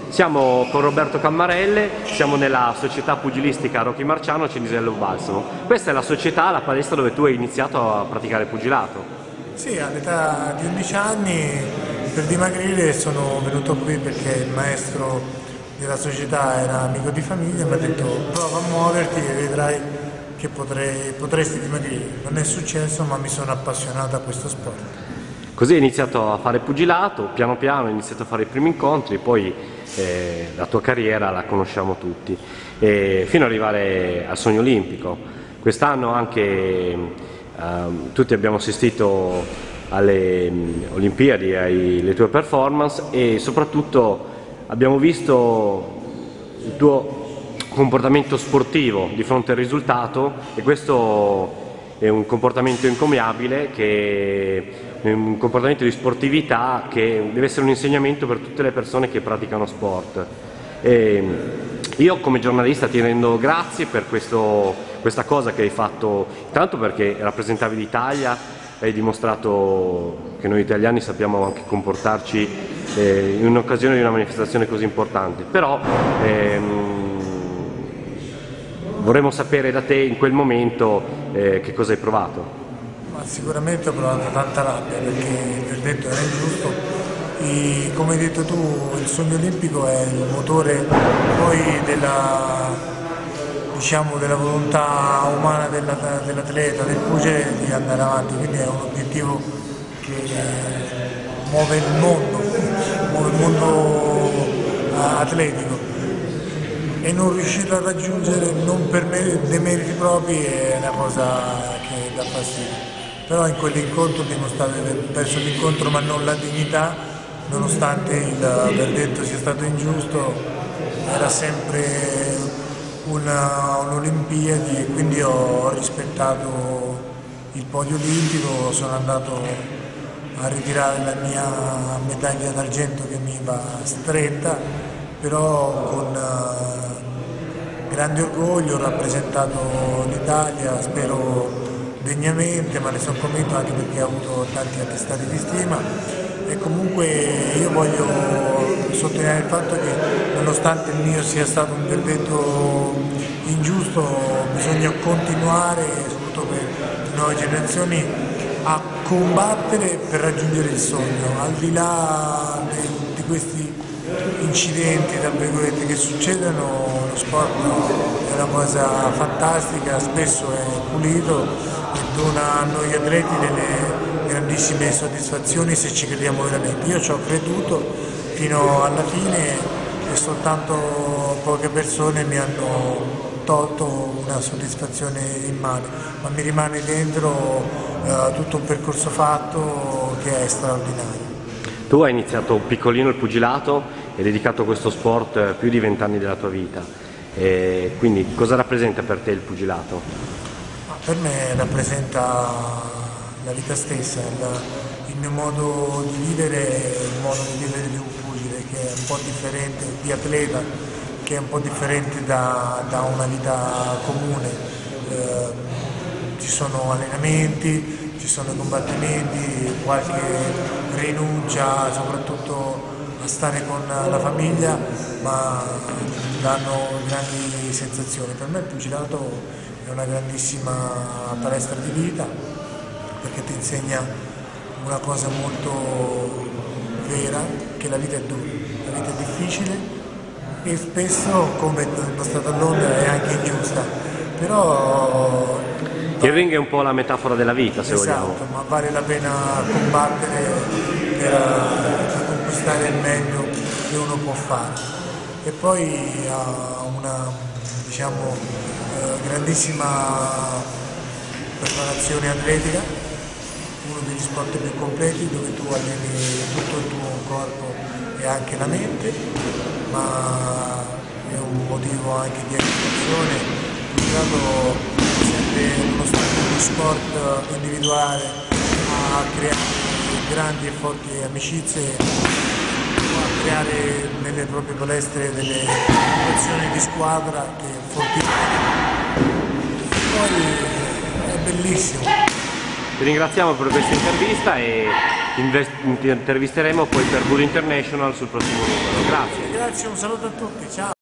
Siamo con Roberto Cammarelle, siamo nella società pugilistica Rocky Marciano a Cinisello Balsamo. Questa è la società, la palestra dove tu hai iniziato a praticare pugilato. Sì, all'età di 11 anni per dimagrire sono venuto qui perché il maestro della società era amico di famiglia e mi ha detto prova a muoverti e vedrai che potresti dimagrire. Non è successo, ma mi sono appassionato a questo sport. Così hai iniziato a fare pugilato, piano piano hai iniziato a fare i primi incontri, poi la tua carriera la conosciamo tutti, fino ad arrivare al sogno olimpico. Quest'anno anche tutti abbiamo assistito alle Olimpiadi, alle tue performance e soprattutto abbiamo visto il tuo comportamento sportivo di fronte al risultato, e questo è un comportamento encomiabile, che è un comportamento di sportività che deve essere un insegnamento per tutte le persone che praticano sport. Io come giornalista ti rendo grazie per questa cosa che hai fatto, tanto perché rappresentavi l'Italia, hai dimostrato che noi italiani sappiamo anche comportarci in un'occasione di una manifestazione così importante, però vorremmo sapere da te in quel momento che cosa hai provato. Ma sicuramente ho provato tanta rabbia perché il verdetto era ingiusto. Come hai detto tu, il sogno olimpico è il motore poi della volontà umana dell'atleta, del pugile di andare avanti, quindi è un obiettivo che muove il mondo atletico, e non riuscirlo a raggiungere non per dei meriti propri è una cosa che dà fastidio. Però in quell'incontro ho dimostrato di aver perso l'incontro ma non la dignità, nonostante il verdetto sia stato ingiusto. Era sempre un'Olimpiadi e quindi ho rispettato il podio olimpico, sono andato a ritirare la mia medaglia d'argento che mi va stretta, però con grande orgoglio ho rappresentato l'Italia, spero degnamente, ma ne sono convinto anche perché ho avuto tanti attestati di stima. E comunque io voglio sottolineare il fatto che nonostante il mio sia stato un verdetto ingiusto, bisogna continuare, soprattutto per le nuove generazioni, a combattere per raggiungere il sogno, al di là di questi incidenti tra virgolette che succedono. Lo sport è una cosa fantastica, spesso è pulito e dona a noi atleti delle grandissime soddisfazioni se ci crediamo veramente. Io ci ho creduto fino alla fine e soltanto poche persone mi hanno tolto una soddisfazione immane, ma mi rimane dentro tutto un percorso fatto che è straordinario. Tu hai iniziato piccolino il pugilato e hai dedicato a questo sport più di 20 anni della tua vita, quindi cosa rappresenta per te il pugilato? Per me rappresenta la vita stessa, il mio modo di vivere, il modo di vivere di un pugile che è un po' differente, di atleta, che è un po' differente da una vita comune. Ci sono allenamenti, ci sono combattimenti, qualche rinuncia soprattutto a stare con la famiglia, ma danno grandi sensazioni. Per me il pugilato è una grandissima palestra di vita perché ti insegna una cosa molto vera, che la vita è dura, la vita è difficile e spesso, come è dimostrato a Londra, è anche ingiusta, però il ring è un po' la metafora della vita, se esatto, vogliamo. ma vale la pena combattere per conquistare il meglio che uno può fare. E poi ha una, diciamo, grandissima preparazione atletica, uno degli sport più completi dove tu alleni tutto il tuo corpo e anche la mente, ma è un motivo anche di agitazione. Serve uno sport individuale a creare grandi e forti amicizie, a creare nelle proprie palestre delle situazioni di squadra che è fortissimo. Poi è bellissimo Ti ringraziamo per questa intervista e ti intervisteremo poi per Bull International sul prossimo numero. Grazie. Grazie, un saluto a tutti, ciao.